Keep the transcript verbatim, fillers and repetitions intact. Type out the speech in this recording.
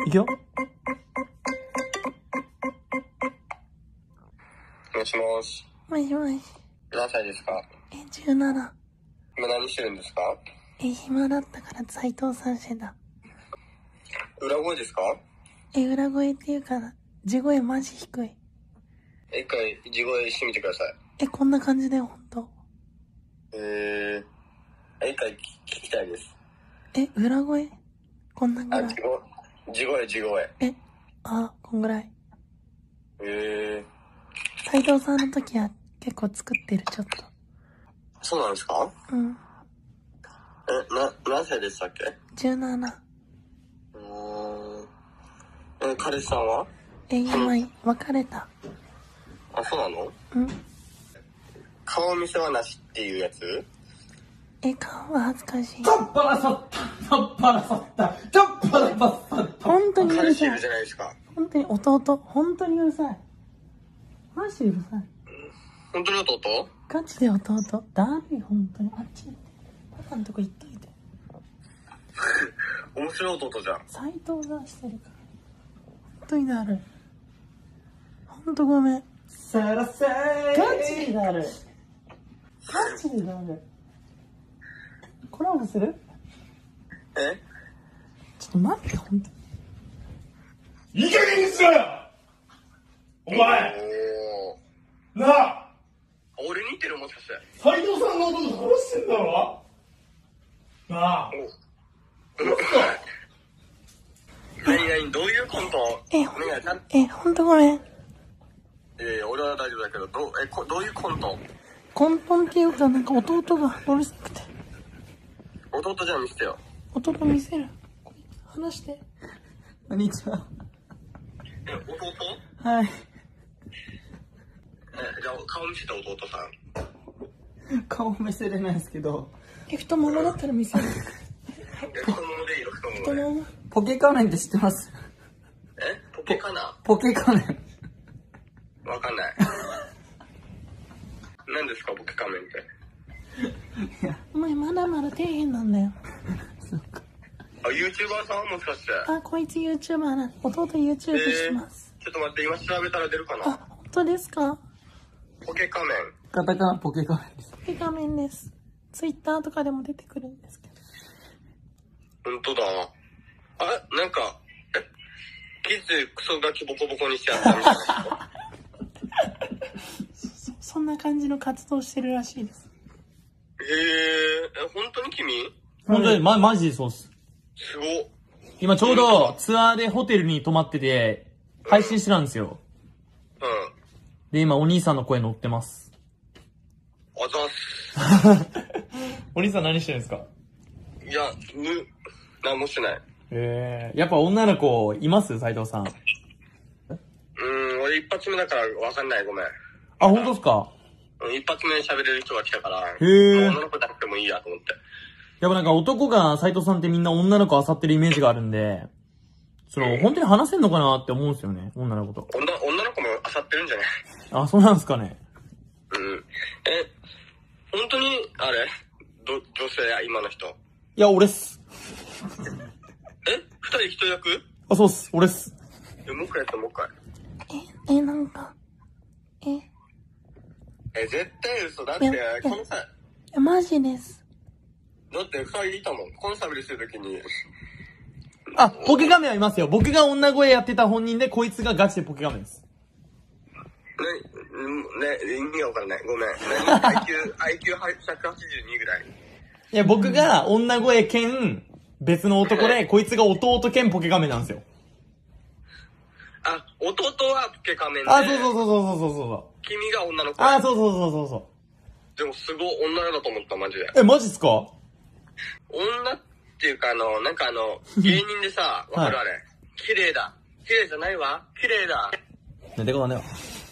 いくよ。 もしもし。 もしもし。 何歳ですか？ え、じゅうなな。 今何してるんですか？ え、暇だったから斉藤さんしてた。 裏声ですか？ え、裏声っていうか、地声マジ低い。 一回地声してみてください。 え、こんな感じだよ、ほんと。 えー、一回聞きたいです。 え、裏声こんなぐあ、 らい。 地声、地声、地声。 え、あ、こんぐらい。 えー、 斉藤さんの時は結構作ってる、ちょっと。 そうなんですか？ うん。 え、な、何歳でしたっけ？ じゅうなな。 うーん。え、彼氏さんは？ え、今、別れた。 あ、そうなの？ うん。 顔見せはなしっていうやつ？ え、顔は恥ずかしい。 ちょっぱらさったちょっぱらさったちょっぱらさった本当にうるさい彼氏いるじ。ゃないですか。 本当に弟。本当にうるさい。マジでうるさい。 本当に弟？ ガチで弟。だるい、本当に。あっち行って。パパのとこ行っといて。 面白い弟じゃん。 斉藤がしてるから。本当にだるい。本当ごめん。 さらせーガチでだるい。ガチでだるい。コラボする？ え？ ちょっと待って、本当に。 いい加減にしろよお前おなあー。俺似てるもしかして。 斉藤さんの弟殺してんだろなあ何何どういうコント？ え、 ねえちゃんえ、本当ごめん。 えー、俺は大丈夫だけど、どう、え、こどういうコント？ 根本っていうか、なんか弟がうるさくて。 弟じゃあ見せてよ。 弟見せる。話して。 こんにちは。 え、弟？ はい。 え、じゃあ顔見せて弟さん。 顔見せれないですけど、 え、太ももだったら見せる。 え、太ももでいいよ、太ももで。 太もも。 ポケカメンって知ってます？ え、ポケかな？ ポケカメン。 わかんない。何ですか、ポケ仮面って。 お前まだまだ底辺なんだよ。 あ、YouTuber さんもしかして。 あ、こいつ YouTuber な。弟 YouTube してます。 ちょっと待って、今調べたら出るかな。 あ、本当ですか？ ポケ仮面。 カタカナポケカメンです。 ポケ画面です。Twitter とかでも出てくるんですけど。 ほんとだ。あ、なんか、え、キッズクソガキボコボコにしてやったみたいな。 そ、そんな感じの活動してるらしいです。 へえ、え、本当に君？ 本当に、ま、マジでそうっす。 すごっ。 今ちょうどツアーでホテルに泊まってて、配信してたんですよ。 うん。 で、今お兄さんの声乗ってます。 あざっす。 お兄さん何してるんですか？ いや、む、なんもしてない。 えー、やっぱ女の子います斉藤さん。 うーん、俺一発目だからわかんない、ごめん。 あ、本当ですか？ うん一発目に喋れる人が来たから、 へー。 女の子じゃなくてもいいやと思って。 やっぱなんか男が斉藤さんってみんな女の子漁ってるイメージがあるんで、その、本当に話せんのかなって思うんですよね、女の子と。 女、女の子も漁ってるんじゃない？ あ、そうなんですかね。 うん。え、本当に、あれど、女性や、今の人。 いや、俺っす。 え二人一役？ あ、そうっす。俺っす。 え、もう一回やってもう一回。 え、え、なんか、え、 え、絶対嘘。だっていやいや、 このさ、 え、マジです。 だって二人いたもん。このサビリするときに。 あ、ポケ画面はいますよ。僕が女声やってた本人で、こいつがガチでポケ画面です。 ね、ね、意味がわからない。ごめん。アイキュー、アイキューひゃくはちじゅうにぐらい。 いや、僕が女声兼、別の男で、こいつが弟兼ポケ画面なんですよ。 あ、弟はポケ仮面で。 あ、そうそうそうそうそうそう。 君が女の子。 あ、そうそうそうそうそでもすごい女だと思った、マジで。 う。え、マジっすか？ 女っていうかあの、なんかあの、芸人でさ、わかるあれ。綺麗だ。綺麗じゃないわ。綺麗だ。 なんでかなんだよ。